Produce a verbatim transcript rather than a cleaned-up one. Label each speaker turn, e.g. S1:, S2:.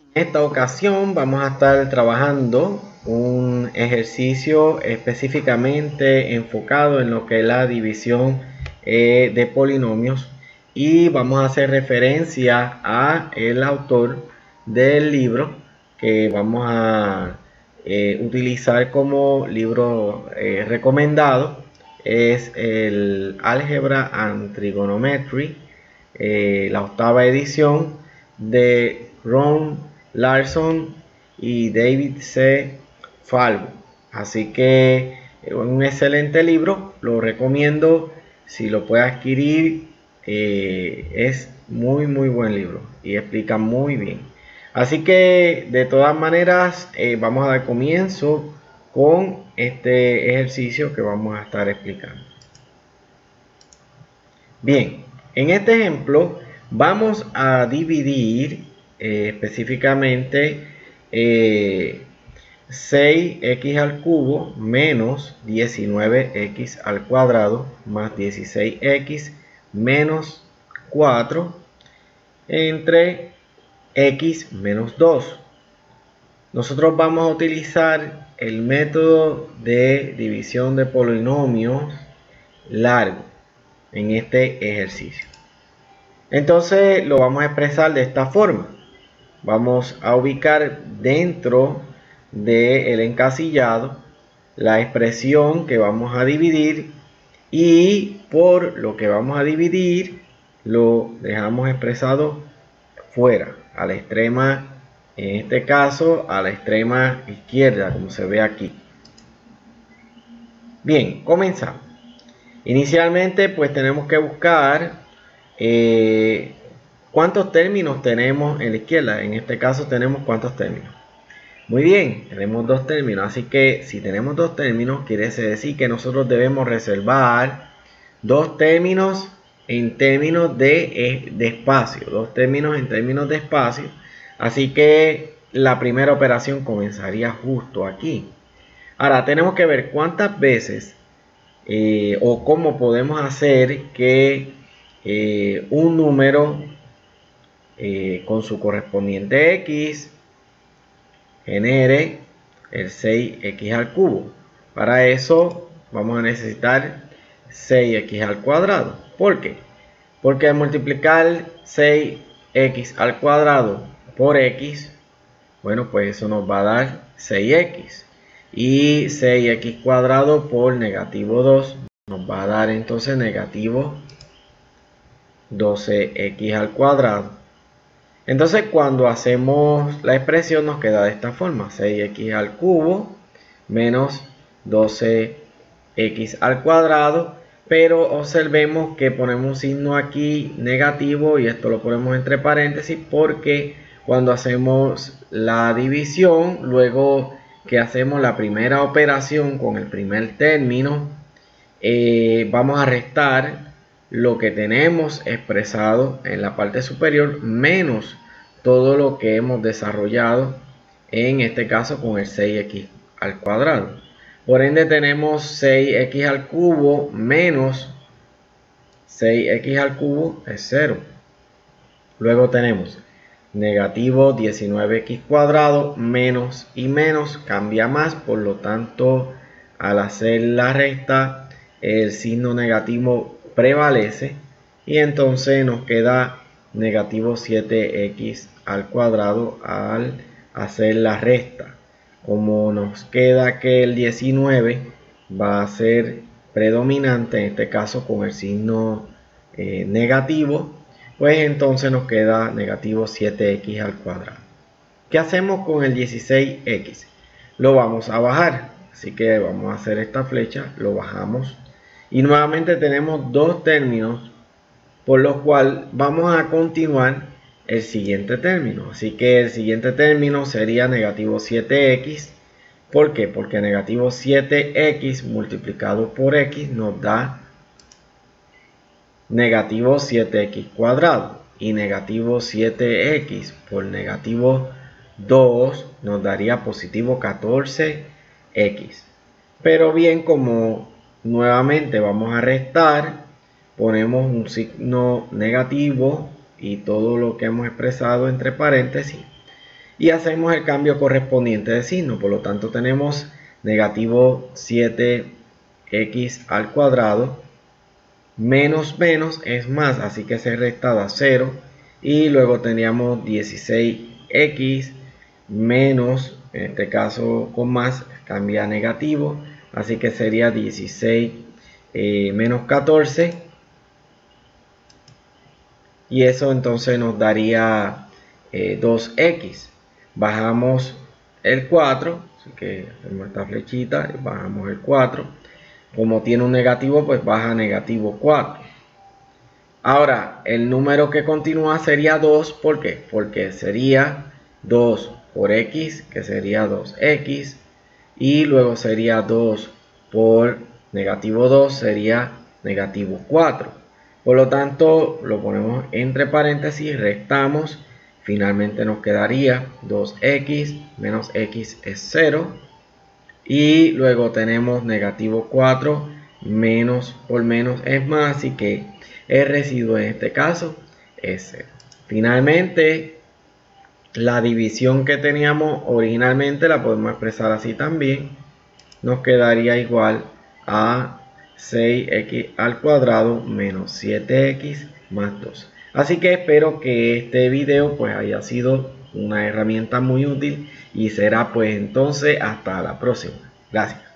S1: En esta ocasión vamos a estar trabajando un ejercicio específicamente enfocado en lo que es la división eh, de polinomios, y vamos a hacer referencia a el autor del libro que vamos a eh, utilizar como libro eh, recomendado. Es el Algebra and Trigonometry, eh, la octava edición de Ron Larson y David C. Falvo. Así que es un excelente libro, lo recomiendo. Si lo puede adquirir, eh, es muy muy buen libro y explica muy bien. Así que de todas maneras eh, vamos a dar comienzo con este ejercicio que vamos a estar explicando. Bien, en este ejemplo vamos a dividir eh, específicamente eh, seis equis al cubo menos diecinueve equis al cuadrado más dieciséis equis menos cuatro entre x menos dos. Nosotros vamos a utilizar el método de división de polinomios largo en este ejercicio. Entonces lo vamos a expresar de esta forma. Vamos a ubicar dentro del encasillado la expresión que vamos a dividir, y por lo que vamos a dividir lo dejamos expresado fuera, a la extrema, en este caso a la extrema izquierda, como se ve aquí. Bien, comenzamos. Inicialmente pues tenemos que buscar eh, cuántos términos tenemos en la izquierda. En este caso tenemos cuántos términos. Muy bien, tenemos dos términos, así que si tenemos dos términos quiere decir que nosotros debemos reservar dos términos en términos de, de espacio, dos términos en términos de espacio. Así que la primera operación comenzaría justo aquí. Ahora tenemos que ver cuántas veces eh, o cómo podemos hacer que eh, un número eh, con su correspondiente x genere el seis equis al cubo. Para eso vamos a necesitar seis equis al cuadrado. ¿Por qué? Porque al multiplicar seis equis al cuadrado por x, bueno, pues eso nos va a dar seis equis. Y seis equis cuadrado por negativo dos nos va a dar entonces negativo doce equis al cuadrado. Entonces cuando hacemos la expresión nos queda de esta forma: seis equis al cubo menos doce equis al cuadrado. Pero observemos que ponemos un signo aquí negativo y esto lo ponemos entre paréntesis porque cuando hacemos la división, luego que hacemos la primera operación con el primer término, eh, vamos a restar lo que tenemos expresado en la parte superior menos todo lo que hemos desarrollado en este caso con el seis equis al cuadrado. Por ende tenemos seis equis al cubo menos seis equis al cubo es cero. Luego tenemos negativo diecinueve equis cuadrado menos y menos cambia más, por lo tanto al hacer la resta el signo negativo prevalece y entonces nos queda negativo siete equis al cuadrado al hacer la resta. Como nos queda que el diecinueve va a ser predominante en este caso con el signo eh, negativo, pues entonces nos queda negativo siete equis al cuadrado. ¿Qué hacemos con el dieciséis equis? Lo vamos a bajar, así que vamos a hacer esta flecha, lo bajamos y nuevamente tenemos dos términos, por lo cual vamos a continuar el siguiente término. Así que el siguiente término sería negativo siete equis. ¿Por qué? Porque negativo siete equis multiplicado por x nos da negativo siete equis cuadrado, y negativo siete equis por negativo dos nos daría positivo catorce equis. Pero bien, como nuevamente vamos a restar, ponemos un signo negativo y todo lo que hemos expresado entre paréntesis, y hacemos el cambio correspondiente de signo. Por lo tanto tenemos negativo siete x al cuadrado menos menos es más, así que se resta da cero, y luego teníamos dieciséis x menos, en este caso con más cambia a negativo, así que sería dieciséis eh, menos catorce, y eso entonces nos daría eh, dos x. Bajamos el cuatro, así que hacemos esta flechita, bajamos el cuatro. Como tiene un negativo, pues baja negativo cuatro. Ahora, el número que continúa sería dos. ¿Por qué? Porque sería dos por x, que sería dos x. Y luego sería dos por negativo dos, sería negativo cuatro. Por lo tanto, lo ponemos entre paréntesis, restamos. Finalmente nos quedaría dos x menos x es cero. Y luego tenemos negativo cuatro menos por menos es más, así que el residuo en este caso es cero. Finalmente, la división que teníamos originalmente la podemos expresar así también. Nos quedaría igual a seis x al cuadrado menos siete x más dos. Así que espero que este video pues haya sido una herramienta muy útil y será pues entonces hasta la próxima. Gracias.